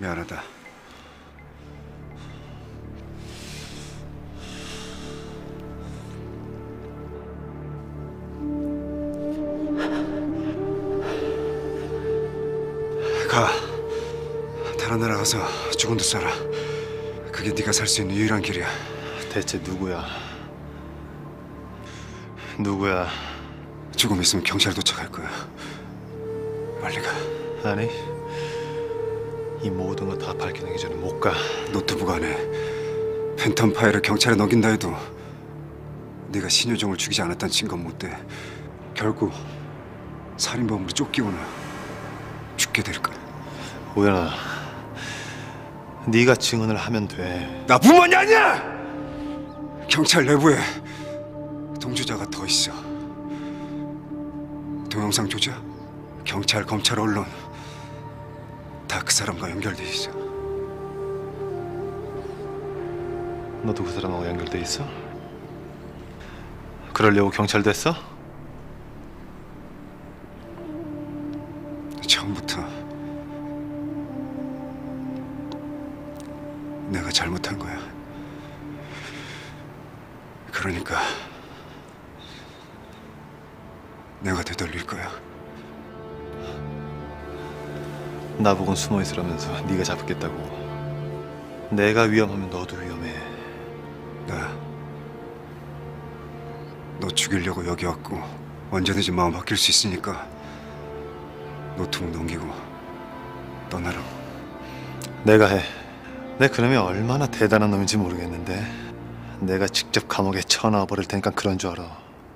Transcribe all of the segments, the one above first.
미안하다. 가. 다른 나라 가서 죽은 듯 살아. 그게 네가 살 수 있는 유일한 길이야. 대체 누구야? 누구야? 조금 있으면 경찰 도착할 거야. 빨리 가. 아니, 이 모든 거 다 밝혀내기 전에 못 가. 노트북 안에 팬텀 파일을 경찰에 넘긴다 해도 네가 신효정을 죽이지 않았다는 증거는 못 돼. 결국 살인범으로 쫓기거나 죽게 될 거야. 우연아, 네가 증언을 하면 돼. 나뿐만이 아니야! 경찰 내부에 동조자가 더 있어. 동영상 조작, 경찰, 검찰, 언론 다 그 사람과 연결돼 있어. 너도 그 사람하고 연결돼 있어? 그러려고 경찰 됐어? 처음부터 내가 잘못한 거야. 그러니까 내가 되돌릴 거야. 나보곤 숨어 있으라면서 네가 잡겠다고. 내가 위험하면 너도 위험해. 너 죽이려고 여기 왔고 언제든지 마음 바뀔 수 있으니까 노트북 넘기고 떠나라고. 내가 해. 내 그놈이 얼마나 대단한 놈인지 모르겠는데 내가 직접 감옥에 쳐넣어 버릴 테니까 그런 줄 알아.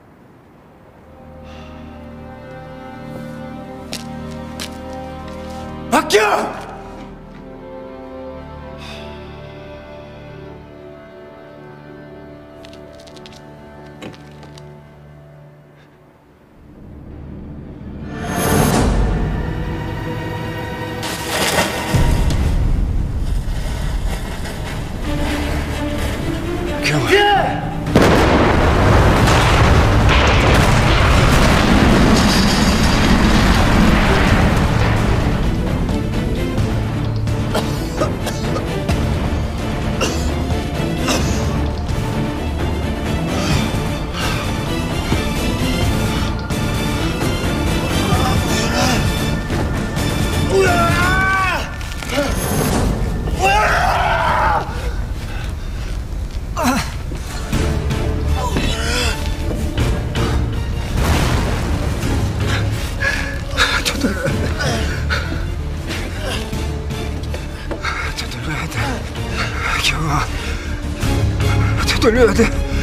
박기영! 되돌려야 돼. 기영아, 되돌려야 돼.